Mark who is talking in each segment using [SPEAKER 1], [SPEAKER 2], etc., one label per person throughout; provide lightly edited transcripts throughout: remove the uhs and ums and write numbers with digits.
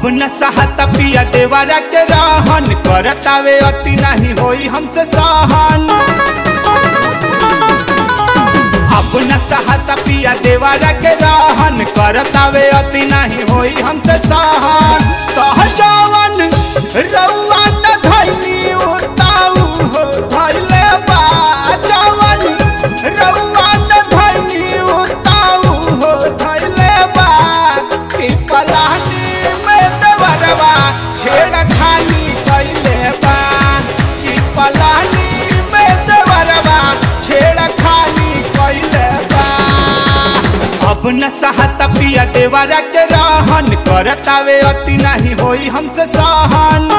[SPEAKER 1] न सहता पिया देवरा के रहन करतावे अति नहीं होई हमसे सहन। अब न सहता पिया देवरा के रहन करतावे अति नहीं होई हमसे सहन। सहजवन रउआ न धैनी उताऊ हो धैले बा जवन रउआ न धैनी उताऊ हो धैले बा कि पलानी छेड़खानी कैले बा कि पलानी में देवरवा छेड़खानी कैले बा। अब न सहता पिया देवरा के रहन करतावे अति नहीं होई हमसे सहन।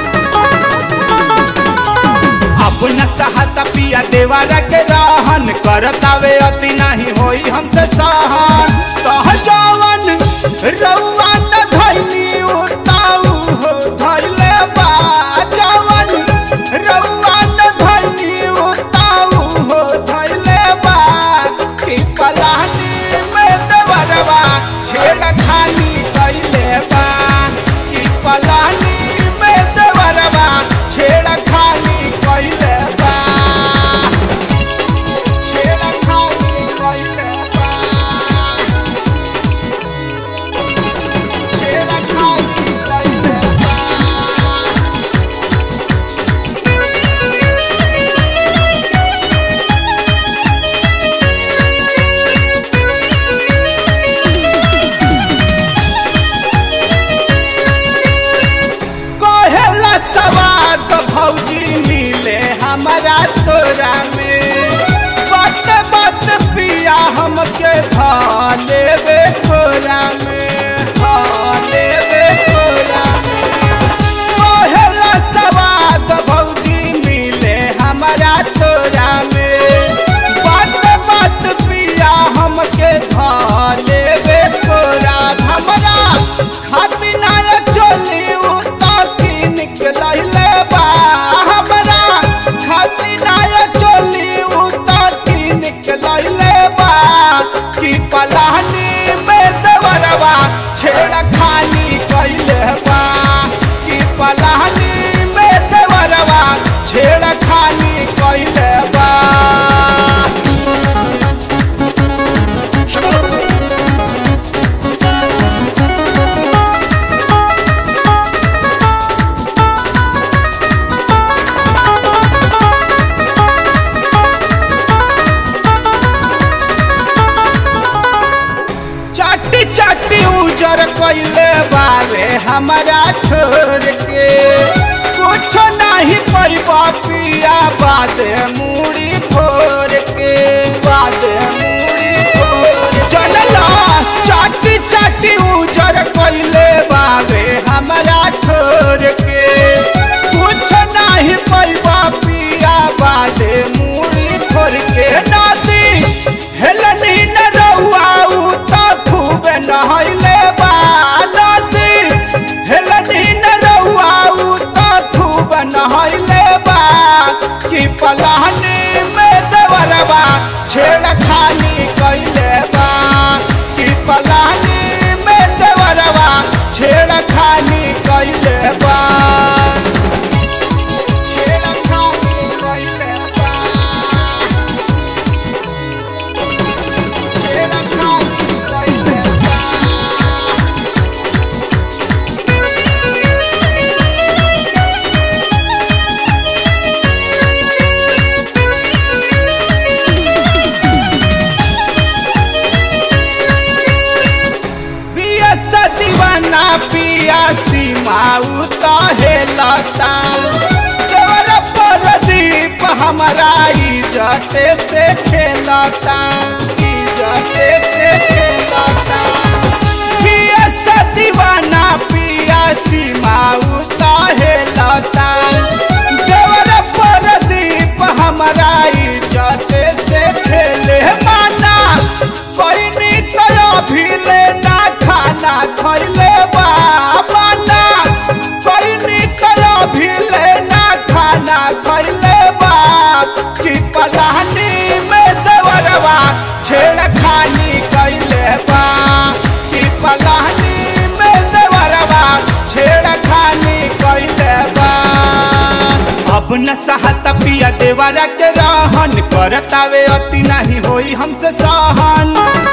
[SPEAKER 1] अब न सहता पिया देवरा के रहन करतावे अति नहीं होई हमसे सहन। सहजवन रउआ न धैनी उताऊ हो धैले बा जवन रउआ न धैनी उताऊ हो धैले बा कि पलानी में देवरवा छेड़खानी कैले बा कि पलानी में देवरवा छेड़खानी कैले बा छेड़खानी कैले बा छेड़खानी कैले बा। कहेला सवाद भौजी मिले हमारा तोरा में बात बात पिया हमके धाले बे तोरा में धाले बे तोरा में। कहेला सवाद भौजी मिले हमारा तोरा में बात बात पिया हमके धाले बे तोरा। हमरा खातिर ना चली निकलैले बा हमरा खातिर ना चली उताती निकलैले बा कि पलानी में देवरवा छेड़खानी कैले बा कि पलानी में देवरवा छेड़खानी कैले बा। चाटी चाटी उजर कैले बावे हमारा छोड़ के कुछ नहीं पैबा पिया बादे मूड़ी फोड़ के बादे मूड़ी फोड़ चलला। चाटी चाटी उजर कैले बावे हमारा छोड़ के कुछ नहीं पैबा पिया बादे मूड़ी फोड़ के। नाती हेलनी न रउआ नहैले बा नदी हेलनी न रउआ खूब नहैले बा कि पलानी में देवरवा छेड़खानी कैले बा कि पलानी में देवरवा छेड़खानी कैले बा छेड़खानी कैले बा छेड़खानी कैले बा। दीवाना पिया सीमा उताहेलता देवर प्रदीप हमारा इज्जत से खेलता इज्जत से खेलता। पिया दीवाना पिया सीमा उताहेलता देवर प्रदीप हमारा इज्जत से खेले माना कोई नहीं तो भी लेना खाना खैले बा माना कोई नहीं तो भी लेना खाना खैले बा कि पलानी में देवरवा छेड़खानी कैले बा कि पलानी में देवरवा अब न सहता पिया देवरा के रहन करतावे अति नहीं होई हमसे सहन।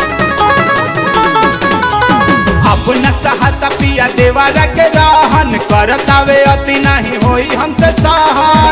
[SPEAKER 1] अब न सहता पिया देवरा के रहन करतावे अति नहीं होई हमसे सहन।